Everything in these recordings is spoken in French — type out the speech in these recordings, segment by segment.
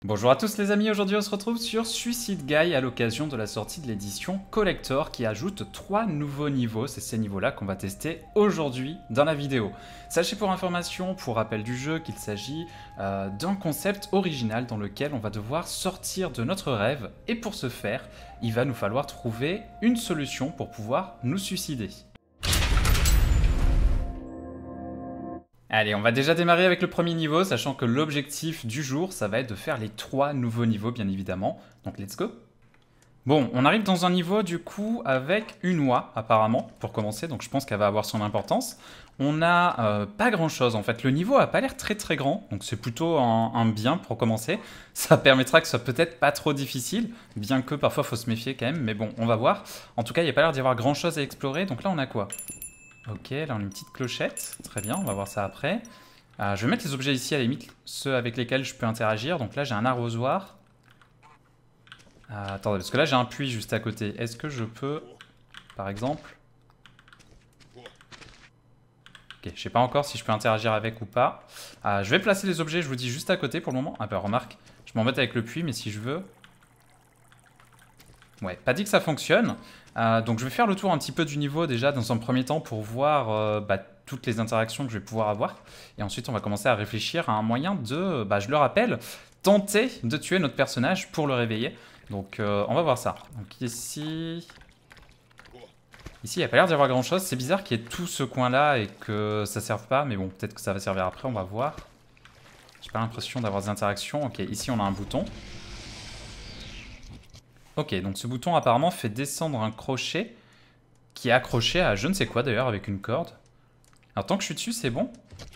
Bonjour à tous les amis, aujourd'hui on se retrouve sur Suicide Guy à l'occasion de la sortie de l'édition Collector qui ajoute 3 nouveaux niveaux. C'est ces niveaux là qu'on va tester aujourd'hui dans la vidéo. Sachez pour information, pour rappel du jeu, qu'il s'agit d'un concept original dans lequel on va devoir sortir de notre rêve et pour ce faire, il va nous falloir trouver une solution pour pouvoir nous suicider. Allez, on va déjà démarrer avec le premier niveau, sachant que l'objectif du jour, ça va être de faire les 3 nouveaux niveaux, bien évidemment. Donc, let's go. Bon, on arrive dans un niveau, du coup, avec une oie, apparemment, pour commencer. Donc, je pense qu'elle va avoir son importance. On n'a pas grand-chose, en fait. Le niveau a pas l'air très très grand, donc c'est plutôt un bien pour commencer. Ça permettra que ce soit peut-être pas trop difficile, bien que parfois, il faut se méfier quand même. Mais bon, on va voir. En tout cas, il n'y a pas l'air d'y avoir grand-chose à explorer. Donc là, on a quoi ? Ok, là on a une petite clochette, très bien, on va voir ça après. Je vais mettre les objets ici à la limite, ceux avec lesquels je peux interagir. Donc là j'ai un arrosoir. Attendez, parce que là j'ai un puits juste à côté. Est-ce que je peux, par exemple... Ok, je sais pas encore si je peux interagir avec ou pas. Je vais placer les objets, je vous dis juste à côté pour le moment. Ah bah remarque, je m'embête avec le puits, mais si je veux... Ouais, pas dit que ça fonctionne. Donc je vais faire le tour un petit peu du niveau déjà dans un premier temps pour voir toutes les interactions que je vais pouvoir avoir. Et ensuite on va commencer à réfléchir à un moyen de, je le rappelle, tenter de tuer notre personnage pour le réveiller. Donc on va voir ça. Donc ici... Ici il n'y a pas l'air d'y avoir grand chose. C'est bizarre qu'il y ait tout ce coin là et que ça serve pas. Mais bon, peut-être que ça va servir après, on va voir. J'ai pas l'impression d'avoir des interactions. Ok, ici on a un bouton. Ok, donc ce bouton apparemment fait descendre un crochet qui est accroché à je ne sais quoi d'ailleurs avec une corde. Alors tant que je suis dessus, c'est bon.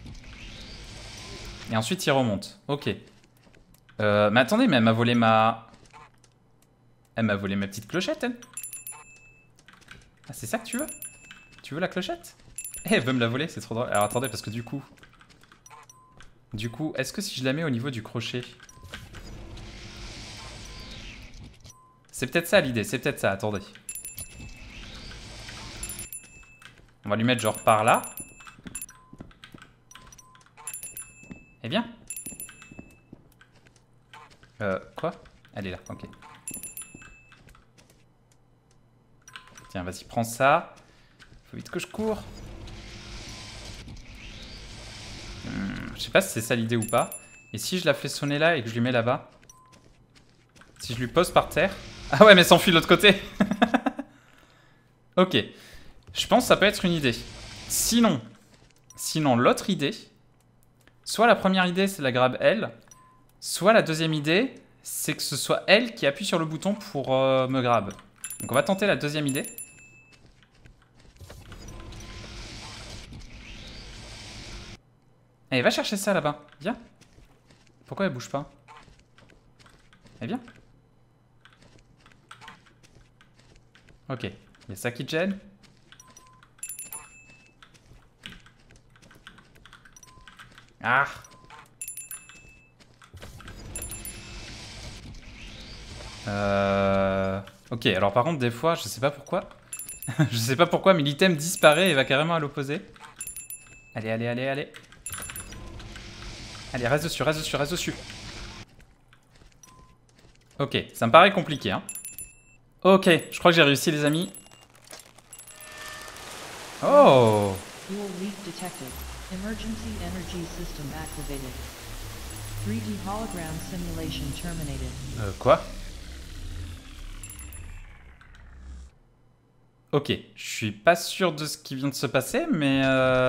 Et ensuite il remonte. Ok. Mais attendez, mais elle m'a volé ma... Elle m'a volé ma petite clochette, elle. Ah, c'est ça que tu veux? Tu veux la clochette? Eh, elle veut me la voler, c'est trop drôle. Alors attendez, parce que du coup... est-ce que si je la mets au niveau du crochet... C'est peut-être ça l'idée, c'est peut-être ça, attendez. On va lui mettre genre par là. Eh bien. Quoi? Elle est là, ok. Tiens, vas-y, prends ça. Faut vite que je cours. Je sais pas si c'est ça l'idée ou pas. Et si je la fais sonner là et que je lui mets là-bas? Si je lui pose par terre... Ah ouais, mais s'enfuit de l'autre côté. Ok. Je pense que ça peut être une idée. Sinon l'autre idée... Soit la première idée, c'est la grab elle. Soit la deuxième idée, c'est que ce soit elle qui appuie sur le bouton pour me grab. Donc on va tenter la deuxième idée. Allez, va chercher ça là-bas. Viens. Pourquoi elle bouge pas? Eh bien. Ok. Il y a ça qui te gêne. Ah. Ok, alors par contre, des fois, je sais pas pourquoi. Je sais pas pourquoi, mais l'item disparaît et va carrément à l'opposé. Allez, allez, allez, allez. Allez, reste dessus, reste dessus, reste dessus. Ok, ça me paraît compliqué, hein. Ok, je crois que j'ai réussi, les amis. Oh! Fuel leak detected. Emergency energy system activated. 3D hologram simulation terminated. Quoi? Ok, je suis pas sûr de ce qui vient de se passer, mais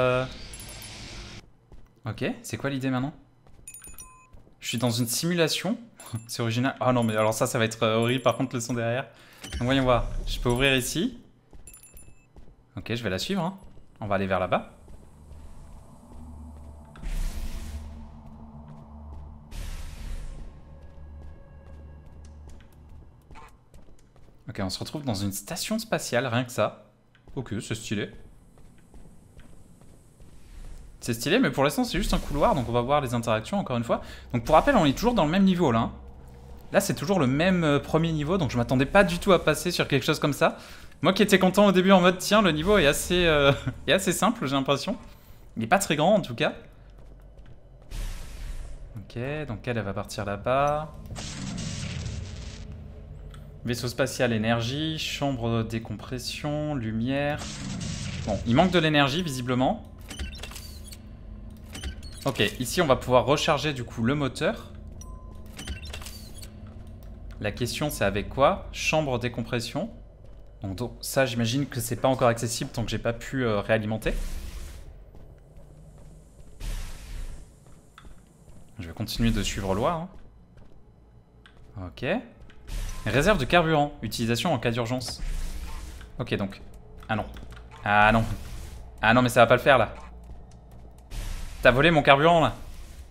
Ok, c'est quoi l'idée maintenant? Je suis dans une simulation. C'est original. Ah non, mais alors ça va être horrible par contre le son derrière. Donc voyons voir. Je peux ouvrir ici. Ok, je vais la suivre, hein. On va aller vers là-bas. Ok, on se retrouve dans une station spatiale, rien que ça. Ok, c'est stylé. C'est stylé, mais pour l'instant c'est juste un couloir, donc on va voir les interactions encore une fois. Donc pour rappel, on est toujours dans le même niveau là. Hein. Là c'est toujours le même premier niveau, donc je m'attendais pas du tout à passer sur quelque chose comme ça. Moi qui étais content au début en mode tiens, le niveau est assez, est assez simple, j'ai l'impression. Il est pas très grand en tout cas. Ok, donc elle va partir là-bas. Vaisseau spatial, énergie, chambre de décompression, lumière. Bon, il manque de l'énergie visiblement. Ok, ici on va pouvoir recharger du coup le moteur. La question c'est avec quoi? Chambre de décompression. Donc ça j'imagine que c'est pas encore accessible tant que j'ai pas pu réalimenter. Je vais continuer de suivre loi. Hein. Ok. Réserve de carburant. Utilisation en cas d'urgence. Ok, donc. Ah non. Ah non. Ah non, mais ça va pas le faire, là. T'as volé mon carburant, là.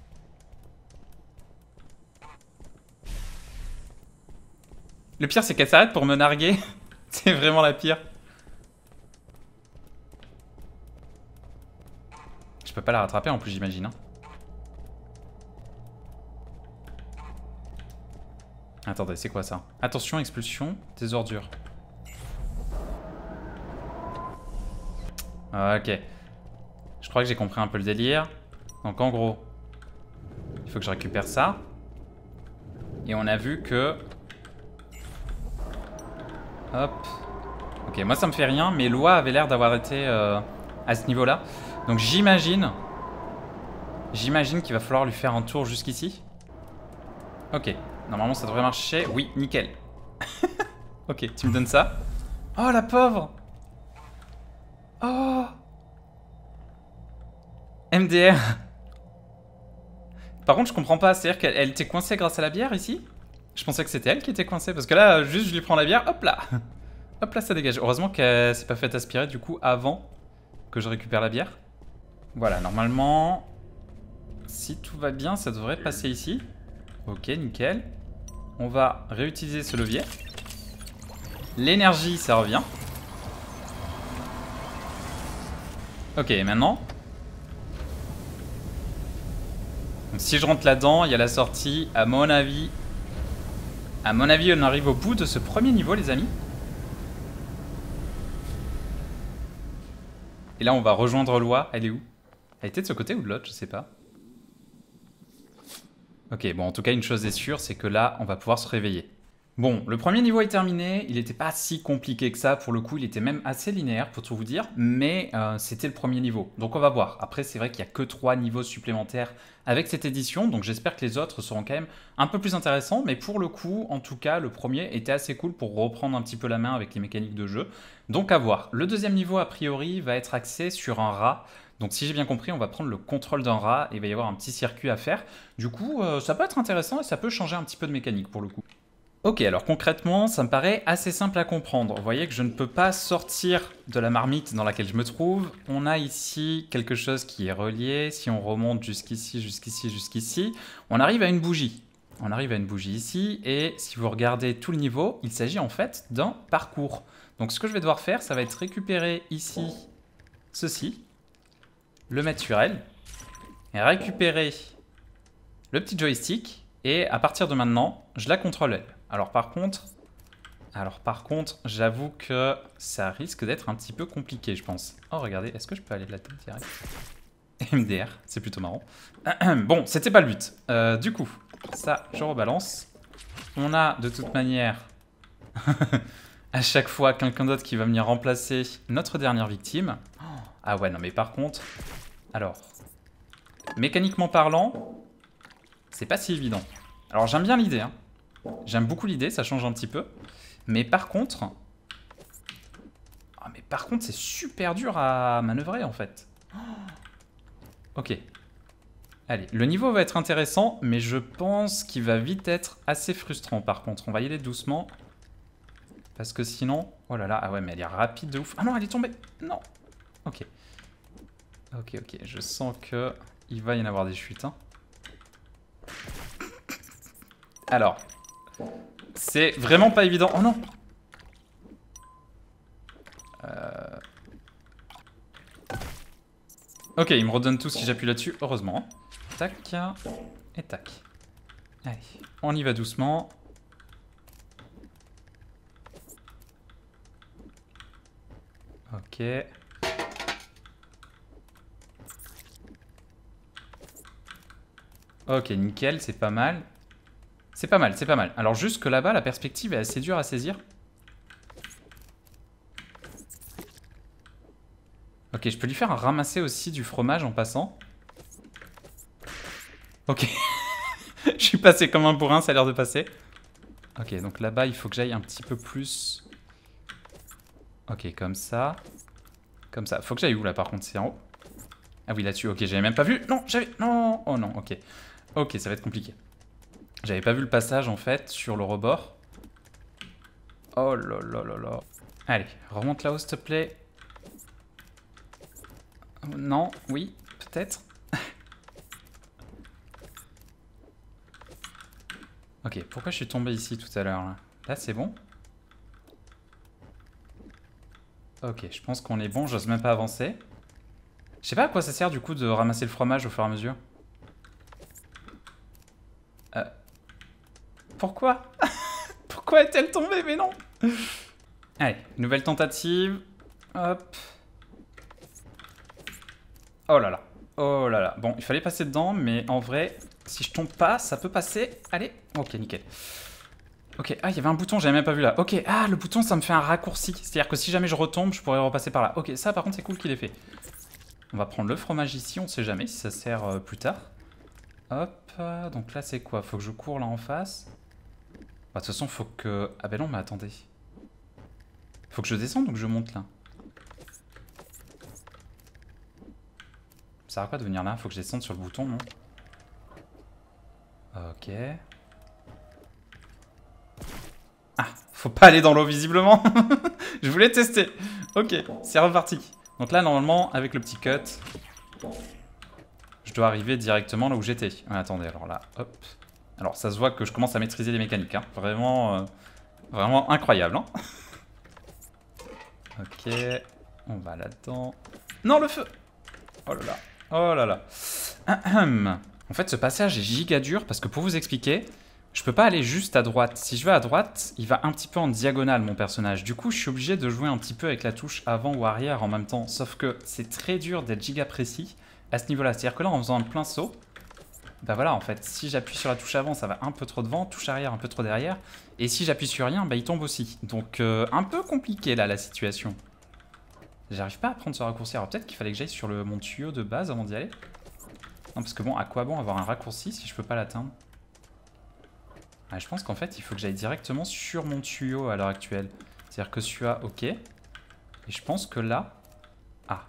Le pire, c'est qu'elle s'arrête pour me narguer. C'est vraiment la pire. Je peux pas la rattraper, en plus, j'imagine. Hein. Attendez, c'est quoi ça? Attention, expulsion des ordures. Ok. Je crois que j'ai compris un peu le délire. Donc en gros, il faut que je récupère ça. Et on a vu que... Hop. Ok, moi ça me fait rien, mais Loi avait l'air d'avoir été à ce niveau-là. Donc j'imagine qu'il va falloir lui faire un tour jusqu'ici. Ok. Normalement, ça devrait marcher. Oui, nickel. Ok, tu me donnes ça. Oh, la pauvre. Oh. MDR. Par contre, je comprends pas. C'est-à-dire qu'elle était coincée grâce à la bière, ici? Je pensais que c'était elle qui était coincée. Parce que là, juste, je lui prends la bière. Hop là. Hop là, ça dégage. Heureusement qu'elle s'est pas faite aspirer, du coup, avant que je récupère la bière. Voilà, normalement... Si tout va bien, ça devrait passer ici. Ok, nickel. On va réutiliser ce levier. L'énergie, ça revient. Ok, maintenant. Donc, si je rentre là-dedans, il y a la sortie. À mon avis, on arrive au bout de ce premier niveau, les amis. Et là, on va rejoindre Loi. Elle est où? Elle était de ce côté ou de l'autre? Je sais pas. Ok, bon, en tout cas, une chose est sûre, c'est que là, on va pouvoir se réveiller. Bon, le premier niveau est terminé, il n'était pas si compliqué que ça, pour le coup, il était même assez linéaire, pour tout vous dire, mais c'était le premier niveau, donc on va voir. Après, c'est vrai qu'il n'y a que 3 niveaux supplémentaires avec cette édition, donc j'espère que les autres seront quand même un peu plus intéressants, mais pour le coup, en tout cas, le premier était assez cool pour reprendre un petit peu la main avec les mécaniques de jeu, donc à voir. Le deuxième niveau, a priori, va être axé sur un rat. Donc si j'ai bien compris, on va prendre le contrôle d'un rat et il va y avoir un petit circuit à faire. Du coup, ça peut être intéressant et ça peut changer un petit peu de mécanique pour le coup. Ok, alors concrètement, ça me paraît assez simple à comprendre. Vous voyez que je ne peux pas sortir de la marmite dans laquelle je me trouve. On a ici quelque chose qui est relié. Si on remonte jusqu'ici, jusqu'ici, jusqu'ici, on arrive à une bougie. On arrive à une bougie ici et si vous regardez tout le niveau, il s'agit en fait d'un parcours. Donc ce que je vais devoir faire, ça va être récupérer ici ceci, le mettre sur elle, et récupérer le petit joystick, et à partir de maintenant, je la contrôle elle. Alors par contre, j'avoue que ça risque d'être un petit peu compliqué, je pense. Oh regardez, est-ce que je peux aller de la tête direct? MDR, c'est plutôt marrant. Bon, c'était pas le but. Du coup, ça, je rebalance. On a de toute manière... à chaque fois quelqu'un d'autre qui va venir remplacer notre dernière victime. Ah ouais, non mais par contre... Alors, mécaniquement parlant, c'est pas si évident. Alors j'aime bien l'idée, hein. J'aime beaucoup l'idée, ça change un petit peu. Mais par contre... Ah mais par contre c'est super dur à manœuvrer en fait. Ok. Allez, le niveau va être intéressant, mais je pense qu'il va vite être assez frustrant par contre. On va y aller doucement. Parce que sinon... Oh là là, ah ouais mais elle est rapide de ouf. Ah non, elle est tombée. Non. Ok. Ok, ok, je sens que il va y en avoir des chutes. Hein. Alors, c'est vraiment pas évident. Oh non. Ok, il me redonne tout si j'appuie là-dessus, heureusement. Tac, et tac. Allez, on y va doucement. Ok. Ok, nickel, c'est pas mal. C'est pas mal, c'est pas mal. Alors juste que là-bas, la perspective est assez dure à saisir. Ok, je peux lui faire ramasser aussi du fromage en passant. Ok. Je suis passé comme un bourrin, ça a l'air de passer. Ok, donc là-bas, il faut que j'aille un petit peu plus... Ok, comme ça. Comme ça. Faut que j'aille où, là, par contre? C'est en haut? Ah oui, là-dessus. Ok, j'avais même pas vu. Non, j'avais... Non. Oh non, ok. Ok, ça va être compliqué. J'avais pas vu le passage, en fait, sur le rebord. Oh là là là là. Allez, remonte là-haut, s'il te plaît. Non, oui, peut-être. Ok, pourquoi je suis tombé ici tout à l'heure, là? Là, c'est bon? Ok, je pense qu'on est bon, j'ose même pas avancer. Je sais pas à quoi ça sert, du coup, de ramasser le fromage au fur et à mesure. Pourquoi? Pourquoi est-elle tombée? Mais non! Allez, nouvelle tentative. Hop. Oh là là. Oh là là. Bon, il fallait passer dedans, mais en vrai, si je tombe pas, ça peut passer. Allez. Ok, nickel. Ok, ah, il y avait un bouton, j'avais même pas vu là. Ok, ah, le bouton, ça me fait un raccourci. C'est-à-dire que si jamais je retombe, je pourrais repasser par là. Ok, ça, par contre, c'est cool qu'il ait fait. On va prendre le fromage ici, on sait jamais si ça sert plus tard. Hop, donc là, c'est quoi? Faut que je cours là en face. Bah, de toute façon, faut que... Ah ben non, mais attendez. Faut que je descende ou que je monte là? Ça sert à quoi de venir là? Faut que je descende sur le bouton, non? Ok. Ah, faut pas aller dans l'eau visiblement. Je voulais tester. Ok, c'est reparti. Donc là, normalement, avec le petit cut, je dois arriver directement là où j'étais. Attendez, alors là, hop. Alors ça se voit que je commence à maîtriser les mécaniques. Hein. Vraiment, vraiment incroyable. Hein. Ok, on va là-dedans. Non, le feu! Oh là là. Oh là là. En fait, ce passage est giga dur parce que pour vous expliquer, je peux pas aller juste à droite. Si je vais à droite, il va un petit peu en diagonale, mon personnage. Du coup, je suis obligé de jouer un petit peu avec la touche avant ou arrière en même temps. Sauf que c'est très dur d'être giga précis à ce niveau-là. C'est-à-dire que là, en faisant un plein saut, bah voilà, en fait, si j'appuie sur la touche avant, ça va un peu trop devant, touche arrière un peu trop derrière. Et si j'appuie sur rien, bah il tombe aussi. Donc, un peu compliqué là, la situation. J'arrive pas à prendre ce raccourci. Alors peut-être qu'il fallait que j'aille sur mon tuyau de base avant d'y aller. Non, parce que bon, à quoi bon avoir un raccourci si je peux pas l'atteindre? Je pense qu'en fait, il faut que j'aille directement sur mon tuyau à l'heure actuelle. C'est-à-dire que celui-là, ok. Et je pense que là... Ah.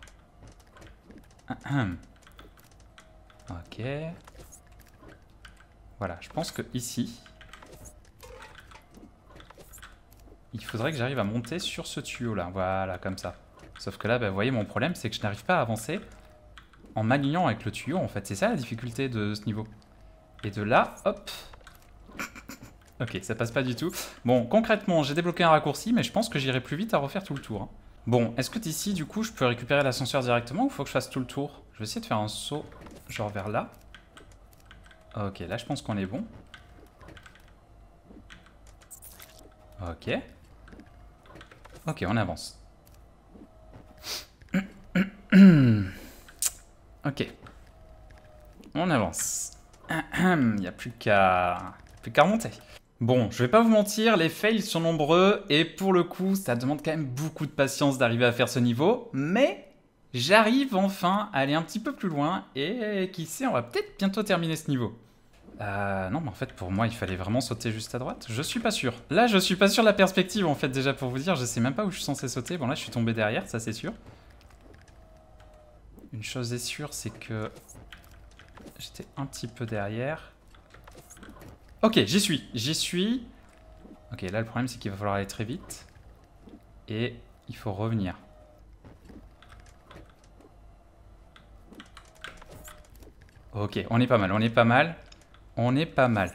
Ok. Voilà, je pense que ici... il faudrait que j'arrive à monter sur ce tuyau-là. Voilà, comme ça. Sauf que là, bah, vous voyez, mon problème, c'est que je n'arrive pas à avancer en m'alignant avec le tuyau, en fait. C'est ça la difficulté de ce niveau. Et de là, hop. Ok, ça passe pas du tout. Bon, concrètement, j'ai débloqué un raccourci, mais je pense que j'irai plus vite à refaire tout le tour. Hein. Bon, est-ce que d'ici, du coup, je peux récupérer l'ascenseur directement ou faut que je fasse tout le tour? Je vais essayer de faire un saut, genre vers là. Ok, là, je pense qu'on est bon. Ok. Ok, on avance. Ok. On avance. Il n'y a plus qu'à remonter. Bon, je vais pas vous mentir, les fails sont nombreux et pour le coup, ça demande quand même beaucoup de patience d'arriver à faire ce niveau, mais j'arrive enfin à aller un petit peu plus loin et qui sait, on va peut-être bientôt terminer ce niveau. Non, mais en fait, pour moi, il fallait vraiment sauter juste à droite. Je suis pas sûr. Là, je suis pas sûr de la perspective, en fait, déjà, pour vous dire. Je sais même pas où je suis censé sauter. Bon, là, je suis tombé derrière, ça, c'est sûr. Une chose est sûre, c'est que j'étais un petit peu derrière. Ok, j'y suis, j'y suis. Ok, là, le problème, c'est qu'il va falloir aller très vite. Et il faut revenir. Ok, on est pas mal, on est pas mal. On est pas mal.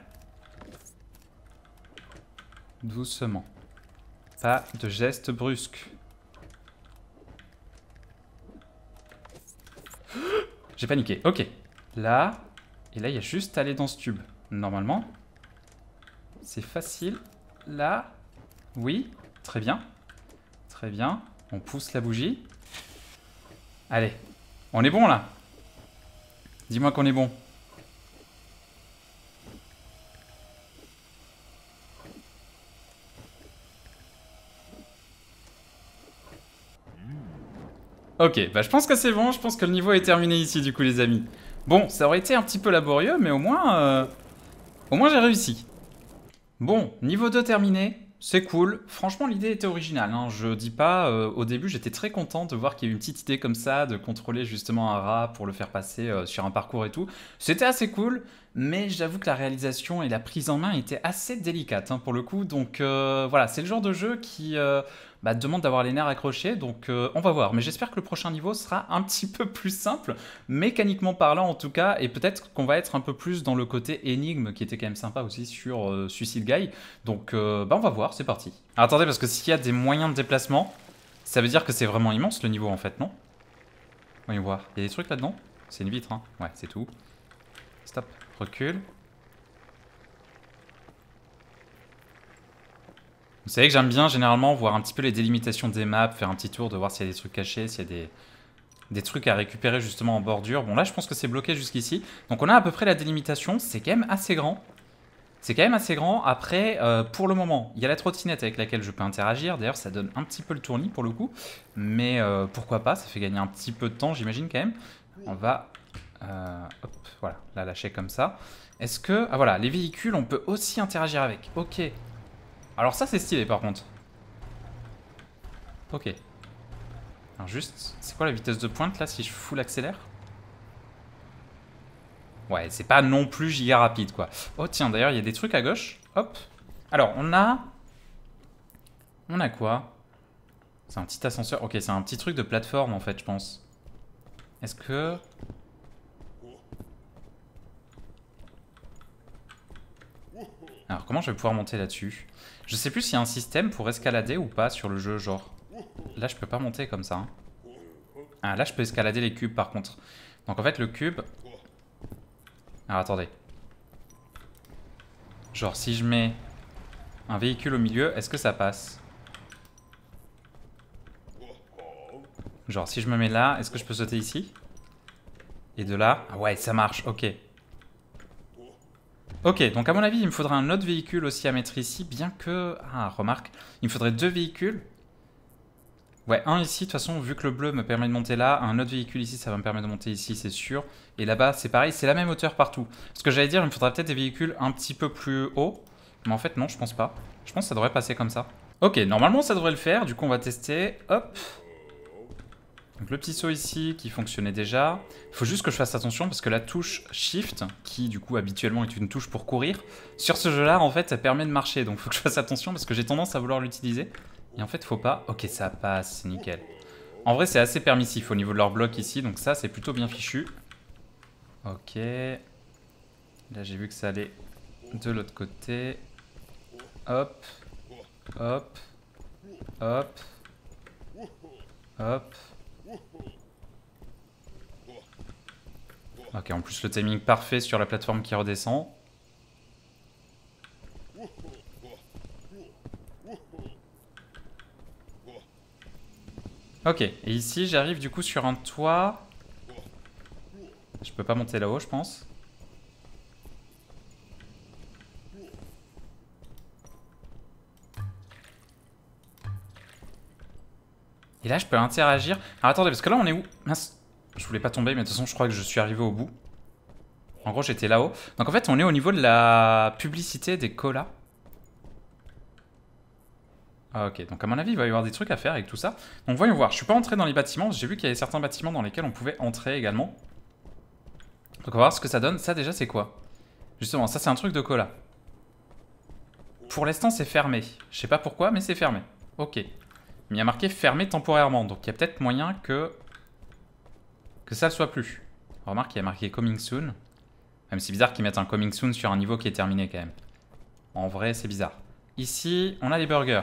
Doucement. Pas de gestes brusques. J'ai paniqué. Ok. Là. Et là, il y a juste à aller dans ce tube. Normalement. C'est facile. Là. Oui. Très bien. Très bien. On pousse la bougie. Allez. On est bon, là. Dis-moi qu'on est bon. Ok, bah je pense que c'est bon, je pense que le niveau est terminé ici du coup les amis. Bon, ça aurait été un petit peu laborieux, mais au moins j'ai réussi. Bon, niveau 2 terminé, c'est cool. Franchement, l'idée était originale, hein. Je dis pas, au début j'étais très content de voir qu'il y a eu une petite idée comme ça, de contrôler justement un rat pour le faire passer sur un parcours et tout. C'était assez cool, mais j'avoue que la réalisation et la prise en main étaient assez délicates hein, pour le coup. Donc voilà, c'est le genre de jeu qui demande d'avoir les nerfs accrochés, donc on va voir. Mais j'espère que le prochain niveau sera un petit peu plus simple, mécaniquement parlant en tout cas, et peut-être qu'on va être un peu plus dans le côté énigme qui était quand même sympa aussi sur Suicide Guy. Donc on va voir, c'est parti. Alors, attendez, parce que s'il y a des moyens de déplacement, ça veut dire que c'est vraiment immense le niveau en fait, non? Voyons voir. Il y a des trucs là-dedans? C'est une vitre, hein. Ouais, c'est tout. Stop, recule. Vous savez que j'aime bien généralement voir un petit peu les délimitations des maps, faire un petit tour de voir s'il y a des trucs cachés, s'il y a des trucs à récupérer justement en bordure. Bon là je pense que c'est bloqué jusqu'ici. Donc on a à peu près la délimitation, c'est quand même assez grand. C'est quand même assez grand. Après, pour le moment, il y a la trottinette avec laquelle je peux interagir. D'ailleurs ça donne un petit peu le tournis pour le coup. Mais pourquoi pas, ça fait gagner un petit peu de temps j'imagine quand même. On va, hop, voilà, la lâcher comme ça. Est-ce que, ah voilà, les véhicules on peut aussi interagir avec, ok. Alors ça c'est stylé par contre. Ok. Alors juste, c'est quoi la vitesse de pointe là si je full accélère? Ouais, c'est pas non plus giga rapide quoi. Oh tiens, d'ailleurs il y a des trucs à gauche. Hop. Alors on a... On a quoi? C'est un petit ascenseur. Ok, c'est un petit truc de plateforme en fait je pense. Est-ce que... Alors comment je vais pouvoir monter là-dessus? Je sais plus s'il y a un système pour escalader ou pas sur le jeu, genre. Là je peux pas monter comme ça. Hein. Ah là je peux escalader les cubes par contre. Donc en fait le cube... Alors attendez. Genre si je mets un véhicule au milieu, est-ce que ça passe? Genre si je me mets là, est-ce que je peux sauter ici? Et de là... Ah ouais ça marche, ok. Ok, donc à mon avis il me faudra un autre véhicule aussi à mettre ici, bien que... Ah remarque, il me faudrait deux véhicules. Ouais, un ici, de toute façon, vu que le bleu me permet de monter là, un autre véhicule ici, ça va me permettre de monter ici, c'est sûr. Et là-bas, c'est pareil, c'est la même hauteur partout. Ce que j'allais dire, il me faudra peut-être des véhicules un petit peu plus hauts. Mais en fait, non, je pense pas. Je pense que ça devrait passer comme ça. Ok, normalement, ça devrait le faire. Du coup, on va tester. Hop. Donc le petit saut ici, qui fonctionnait déjà. Il faut juste que je fasse attention, parce que la touche Shift, qui du coup, habituellement, est une touche pour courir, sur ce jeu-là, en fait, ça permet de marcher. Donc il faut que je fasse attention, parce que j'ai tendance à vouloir l'utiliser. Et en fait, faut pas. Ok, ça passe, c'est nickel. En vrai, c'est assez permissif au niveau de leur bloc ici, donc ça, c'est plutôt bien fichu. Ok. Là, j'ai vu que ça allait de l'autre côté. Hop. Hop. Hop. Hop. Ok, en plus, le timing parfait sur la plateforme qui redescend. Ok, et ici j'arrive du coup sur un toit. Je peux pas monter là-haut, je pense. Et là je peux interagir. Alors attendez, parce que là on est où? Mince, je voulais pas tomber, mais de toute façon je crois que je suis arrivé au bout. En gros j'étais là-haut. Donc en fait on est au niveau de la publicité des colas. Ah, ok, donc à mon avis il va y avoir des trucs à faire avec tout ça. Donc voyons voir, je suis pas entré dans les bâtiments, j'ai vu qu'il y avait certains bâtiments dans lesquels on pouvait entrer également. Donc on va voir ce que ça donne. Ça déjà c'est quoi? Justement, ça c'est un truc de cola. Pour l'instant c'est fermé. Je sais pas pourquoi mais c'est fermé. Ok. Mais il y a marqué fermé temporairement, donc il y a peut-être moyen que ça ne soit plus. Remarque, il y a marqué coming soon. Même c'est bizarre qu'ils mettent un coming soon sur un niveau qui est terminé quand même. En vrai, c'est bizarre. Ici, on a les burgers.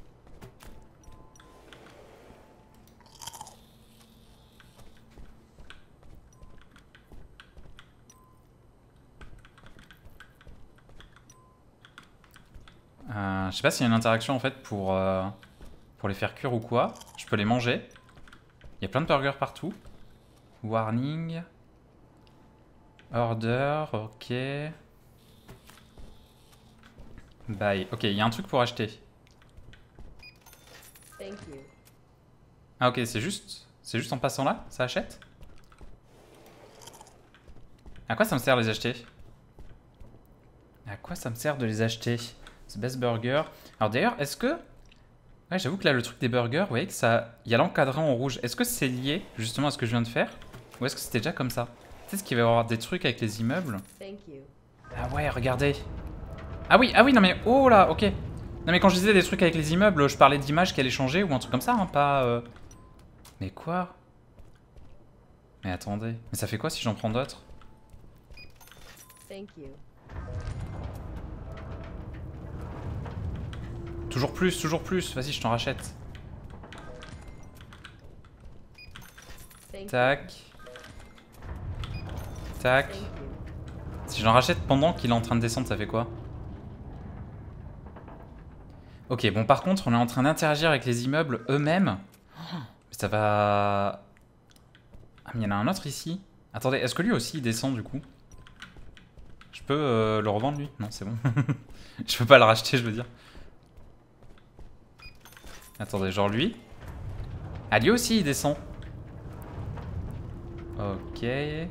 Je sais pas s'il y a une interaction en fait pour les faire cuire ou quoi. Je peux les manger. Il y a plein de burgers partout. Warning. Order, ok. Bye. Ok, il y a un truc pour acheter. Ah ok, c'est juste C'est juste en passant là, ça achète? À quoi ça me sert de les acheter? À quoi ça me sert de les acheter? The Best Burger. Alors d'ailleurs, est-ce que... Ouais, j'avoue que là, le truc des burgers, vous voyez que ça... Il y a l'encadrant en rouge. Est-ce que c'est lié justement à ce que je viens de faire? Ou est-ce que c'était déjà comme ça? Peut-être qu'il va y avoir des trucs avec les immeubles. Ah ouais, regardez. Ah oui, non mais... Oh là, ok. Non mais quand je disais des trucs avec les immeubles, je parlais d'images qui allaient changer ou un truc comme ça, hein, pas... Mais quoi? Mais attendez. Mais ça fait quoi si j'en prends d'autres? Toujours plus, toujours plus. Vas-y, je t'en rachète. Tac. Tac. Si j'en rachète pendant qu'il est en train de descendre, ça fait quoi? Ok, bon par contre, on est en train d'interagir avec les immeubles eux-mêmes. Ça va... Ah mais il y en a un autre ici. Attendez, est-ce que lui aussi il descend du coup? Je peux le revendre lui? Non, c'est bon. Je peux pas le racheter, je veux dire. Attendez, genre lui. Ah, lui aussi il descend. Ok.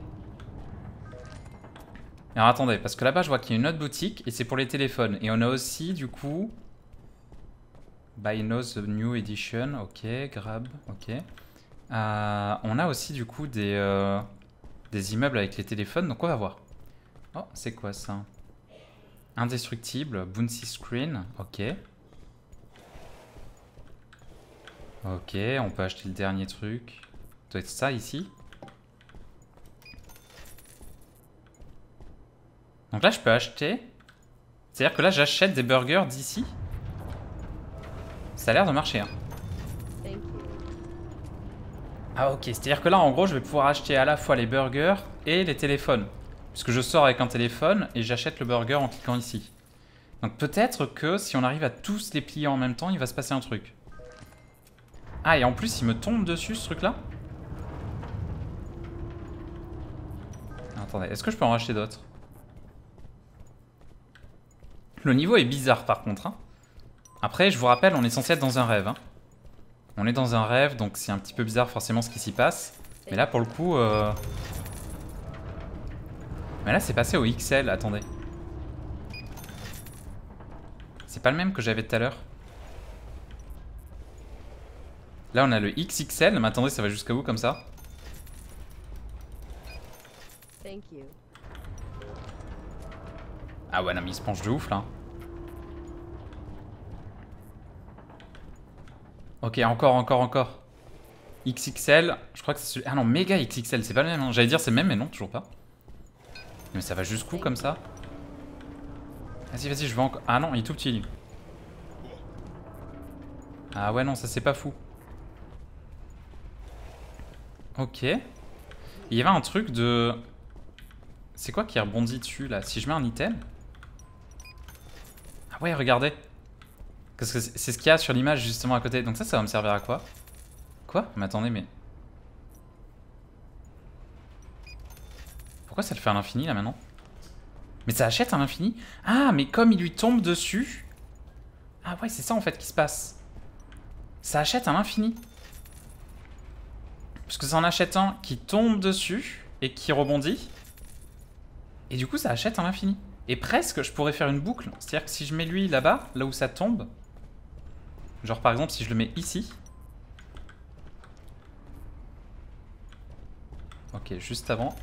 Alors attendez, parce que là-bas je vois qu'il y a une autre boutique et c'est pour les téléphones. Et on a aussi du coup... Buy now the new edition, ok, grab, ok. On a aussi du coup des immeubles avec les téléphones, donc on va voir. Oh, c'est quoi ça? Indestructible, bouncy screen, ok. Ok, on peut acheter le dernier truc. Ça doit être ça ici. Donc là je peux acheter. C'est-à-dire que là j'achète des burgers d'ici. Ça a l'air de marcher hein. Ah ok, c'est-à-dire que là en gros je vais pouvoir acheter à la fois les burgers et les téléphones. Puisque je sors avec un téléphone et j'achète le burger en cliquant ici. Donc peut-être que si on arrive à tous les plier en même temps, il va se passer un truc. Ah et en plus il me tombe dessus ce truc là. Attendez, est-ce que je peux en racheter d'autres? Le niveau est bizarre par contre hein. Après je vous rappelle on est censé être dans un rêve hein. On est dans un rêve donc c'est un petit peu bizarre forcément ce qui s'y passe. Mais là pour le coup Mais là c'est passé au XL, attendez. C'est pas le même que j'avais tout à l'heure. Là on a le XXL, mais attendez ça va jusqu'à où comme ça? Ah ouais non mais il se penche de ouf là. Ok encore. XXL, je crois que c'est celui... Ah non méga XXL, c'est pas le même hein. J'allais dire c'est le même mais non toujours pas. Mais ça va jusqu'où comme ça? Vas-y je veux encore... Ah non il est tout petit lui. Ah ouais non ça c'est pas fou. Ok. Il y avait un truc de... C'est quoi qui rebondit dessus là? Si je mets un item... Ah ouais regardez. Parce que c'est ce qu'il y a sur l'image justement à côté. Donc ça va me servir à quoi? Quoi? Mais attendez mais... Pourquoi ça le fait à l'infini là maintenant? Mais ça achète à l'infini? Ah mais comme il lui tombe dessus... Ah ouais c'est ça en fait qui se passe. Ça achète à l'infini. Parce que ça en achète un qui tombe dessus et qui rebondit. Et du coup ça achète à l'infini. Et presque je pourrais faire une boucle. C'est-à-dire que si je mets lui là-bas, là où ça tombe. Genre par exemple si je le mets ici. Ok juste avant.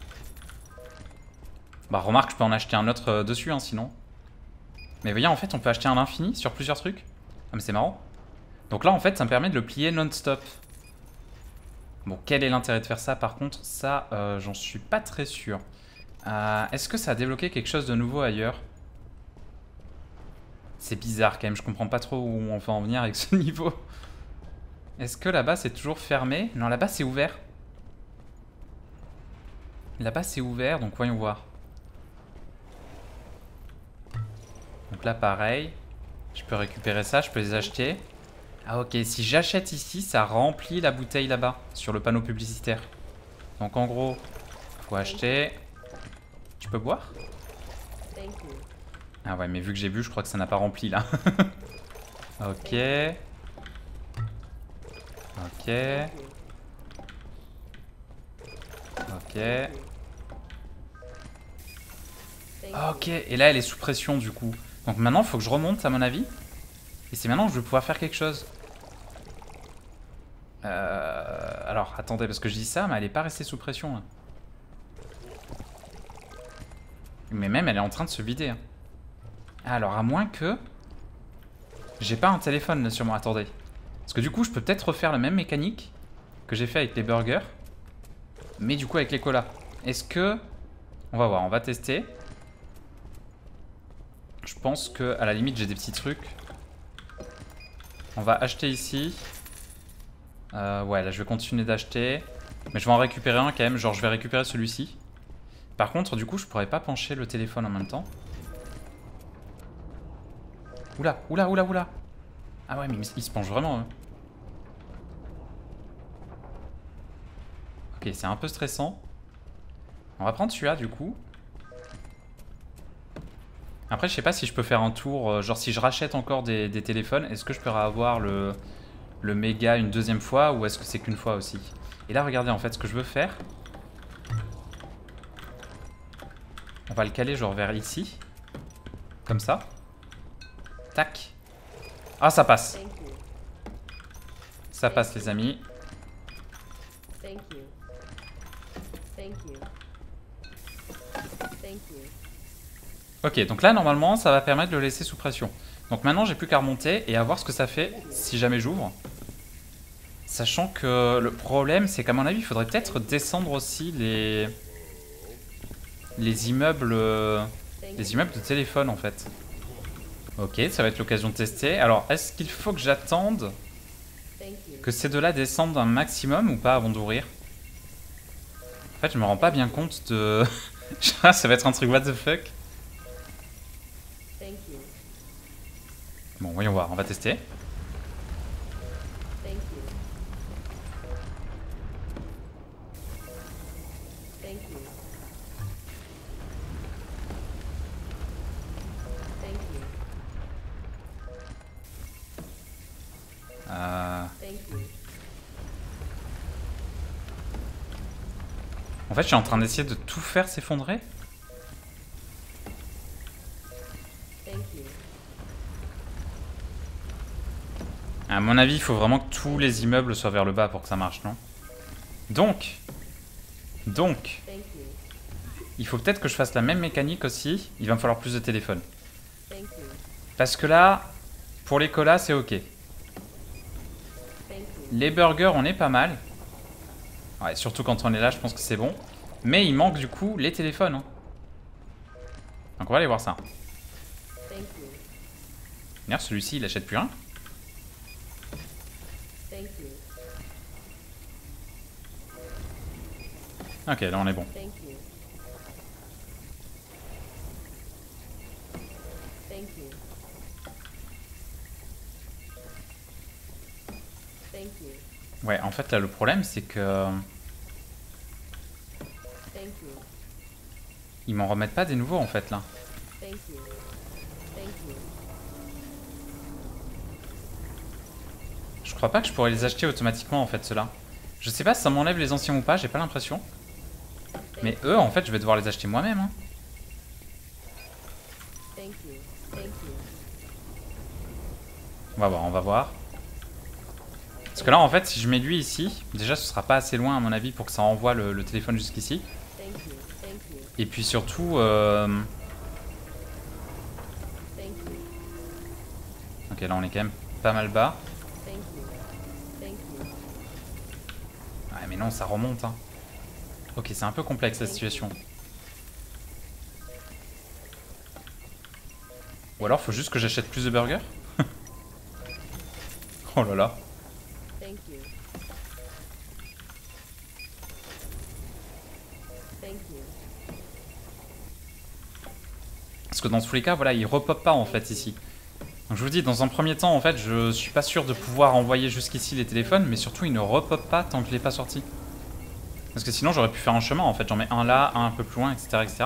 Bah remarque je peux en acheter un autre dessus hein, sinon. Mais vous voyez en fait on peut acheter à l'infini sur plusieurs trucs. Ah mais c'est marrant. Donc là en fait ça me permet de le plier non-stop. Bon quel est l'intérêt de faire ça par contre? Ça j'en suis pas très sûr. Est-ce que ça a débloqué quelque chose de nouveau ailleurs? C'est bizarre quand même, je comprends pas trop où on va en venir avec ce niveau. Est-ce que là-bas c'est toujours fermé? Non là-bas c'est ouvert. Là-bas c'est ouvert donc voyons voir. Donc là pareil. Je peux récupérer ça, je peux les acheter. Ah ok, si j'achète ici, ça remplit la bouteille là-bas, sur le panneau publicitaire. Donc en gros, faut acheter. Tu peux boire? Ah ouais, mais vu que j'ai bu, je crois que ça n'a pas rempli là. Ok. Ok. Ok. Ok, et là elle est sous pression du coup. Donc maintenant il faut que je remonte à mon avis. Et c'est maintenant que je vais pouvoir faire quelque chose. Alors attendez, parce que je dis ça, mais elle est pas restée sous pression là. Mais même elle est en train de se vider. Hein. Alors à moins que... J'ai pas un téléphone là sur moi, attendez. Parce que du coup je peux peut-être refaire la même mécanique que j'ai fait avec les burgers. Mais du coup avec les colas. Est-ce que... On va voir, on va tester. Je pense que à la limite j'ai des petits trucs. On va acheter ici. Ouais, là je vais continuer d'acheter. Mais je vais en récupérer un quand même. Genre je vais récupérer celui-ci. Par contre, du coup, je pourrais pas pencher le téléphone en même temps. Oula, oula, oula, oula. Ah ouais, mais il se penche vraiment. Hein. Ok, c'est un peu stressant. On va prendre celui-là du coup. Après, je sais pas si je peux faire un tour. Genre, si je rachète encore des téléphones, est-ce que je peux avoir le méga une deuxième fois ou est-ce que c'est qu'une fois aussi? Et là, regardez, en fait, ce que je veux faire. On va le caler genre vers ici. Comme ça. Tac. Ah, ça passe. Ça passe, les amis. Ok, donc là, normalement, ça va permettre de le laisser sous pression. Donc maintenant, j'ai plus qu'à remonter et à voir ce que ça fait si jamais j'ouvre. Sachant que le problème, c'est qu'à mon avis, il faudrait peut-être descendre aussi les immeubles... les immeubles de téléphone, en fait. Ok, ça va être l'occasion de tester. Alors, est-ce qu'il faut que j'attende que ces deux-là descendent un maximum ou pas avant d'ouvrir? En fait, je me rends pas bien compte de... ça va être un truc what the fuck. Bon, voyons voir, on va tester. En fait, je suis en train d'essayer de tout faire s'effondrer. À mon avis, il faut vraiment que tous les immeubles soient vers le bas pour que ça marche, non? Donc, il faut peut-être que je fasse la même mécanique aussi. Il va me falloir plus de téléphone. Parce que là, pour les colas, c'est ok. Les burgers, on est pas mal. Ouais, surtout quand on est là, je pense que c'est bon. Mais il manque du coup les téléphones. Hein. Donc on va aller voir ça. D'ailleurs, celui-ci, il achète plus rien. Ok, là on est bon. Ouais, en fait là le problème c'est que... Ils m'en remettent pas des nouveaux en fait là. Je crois pas que je pourrais les acheter automatiquement en fait ceux-là. Je sais pas si ça m'enlève les anciens ou pas, j'ai pas l'impression. Mais eux en fait je vais devoir les acheter moi-même. Hein. On va voir, on va voir. Parce que là en fait si je mets lui ici, déjà ce sera pas assez loin à mon avis pour que ça envoie le téléphone jusqu'ici. Et puis surtout... Ok là on est quand même pas mal bas. Ouais mais non ça remonte hein. Ok c'est un peu complexe la situation. Ou alors faut juste que j'achète plus de burgers. Oh là là. Parce que dans tous les cas, voilà, il repop pas en fait ici. Donc je vous dis, dans un premier temps, en fait, je suis pas sûr de pouvoir envoyer jusqu'ici les téléphones, mais surtout il ne repop pas tant que je l'ai pas sorti. Parce que sinon j'aurais pu faire un chemin en fait, j'en mets un là, un peu plus loin, etc. etc.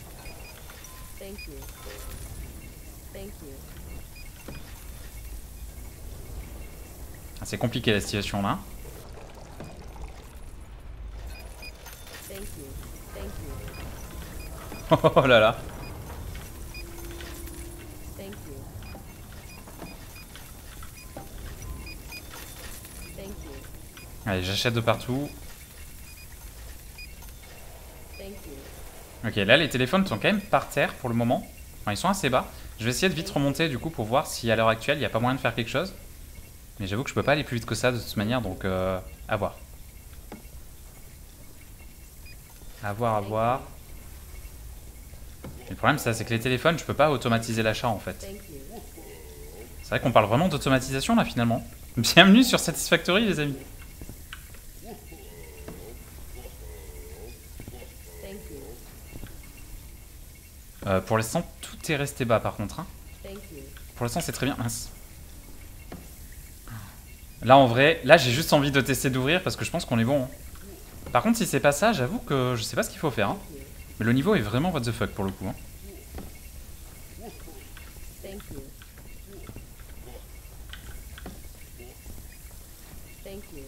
Ah, c'est compliqué la situation là. Oh là là. Thank you. Thank you. Allez, j'achète de partout. Thank you. Ok, là les téléphones sont quand même par terre pour le moment. Enfin, ils sont assez bas. Je vais essayer de vite remonter du coup pour voir si à l'heure actuelle il n'y a pas moyen de faire quelque chose. Mais j'avoue que je peux pas aller plus vite que ça de toute manière, donc à voir. À voir, à voir. Et le problème c'est que les téléphones, je peux pas automatiser l'achat en fait. Thank you. C'est vrai qu'on parle vraiment d'automatisation là finalement. Bienvenue sur Satisfactory les amis. Thank you. Pour l'instant tout est resté bas par contre. Hein. Thank you. Pour l'instant c'est très bien. Mince. Là en vrai, là j'ai juste envie de tester d'ouvrir parce que je pense qu'on est bon. Hein. Par contre si c'est pas ça, j'avoue que je sais pas ce qu'il faut faire. Hein. Thank you. Mais le niveau est vraiment what the fuck pour le coup. Hein. Thank you. Thank you.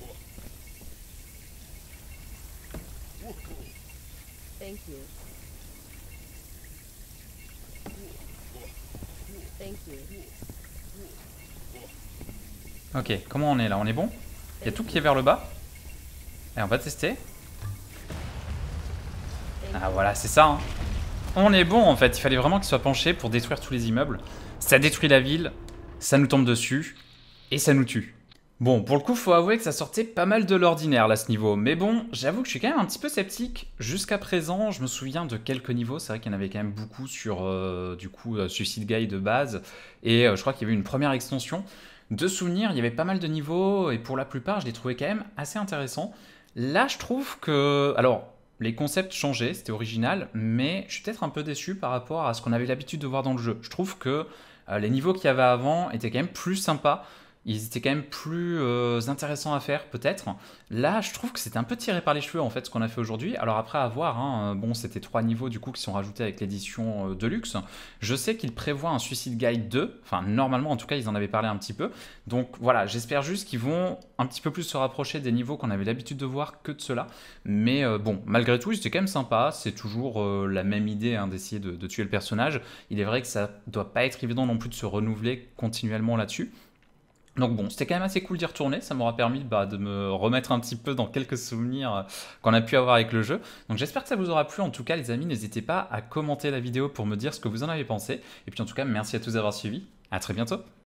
Thank you. Thank you. Ok, comment on est là? On est bon? Il y a tout qui est vers le bas. Et on va tester. Ah voilà, c'est ça. Hein. On est bon en fait. Il fallait vraiment qu'il soit penché pour détruire tous les immeubles. Ça détruit la ville, ça nous tombe dessus, et ça nous tue. Bon, pour le coup, faut avouer que ça sortait pas mal de l'ordinaire là, ce niveau. Mais bon, j'avoue que je suis quand même un petit peu sceptique. Jusqu'à présent, je me souviens de quelques niveaux. C'est vrai qu'il y en avait quand même beaucoup sur, Suicide Guy de base. Et je crois qu'il y avait une première extension. De souvenirs, il y avait pas mal de niveaux. Et pour la plupart, je les trouvais quand même assez intéressants. Là, je trouve que... Alors, les concepts changeaient, c'était original. Mais je suis peut-être un peu déçu par rapport à ce qu'on avait l'habitude de voir dans le jeu. Je trouve que les niveaux qu'il y avait avant étaient quand même plus sympas. Ils étaient quand même plus intéressants à faire, peut-être. Là, je trouve que c'était un peu tiré par les cheveux, en fait, ce qu'on a fait aujourd'hui. Alors après, à voir, hein, bon, c'était 3 niveaux, du coup, qui sont rajoutés avec l'édition Deluxe. Je sais qu'ils prévoient un Suicide Guide 2. Enfin, normalement, en tout cas, ils en avaient parlé un petit peu. Donc, voilà, j'espère juste qu'ils vont un petit peu plus se rapprocher des niveaux qu'on avait l'habitude de voir que de ceux-là. Mais bon, malgré tout, c'était quand même sympa. C'est toujours la même idée, hein, d'essayer de tuer le personnage. Il est vrai que ça doit pas être évident non plus de se renouveler continuellement là-dessus. Donc bon, c'était quand même assez cool d'y retourner, ça m'aura permis de me remettre un petit peu dans quelques souvenirs qu'on a pu avoir avec le jeu. Donc j'espère que ça vous aura plu, en tout cas les amis, n'hésitez pas à commenter la vidéo pour me dire ce que vous en avez pensé. Et puis en tout cas, merci à tous d'avoir suivi, à très bientôt.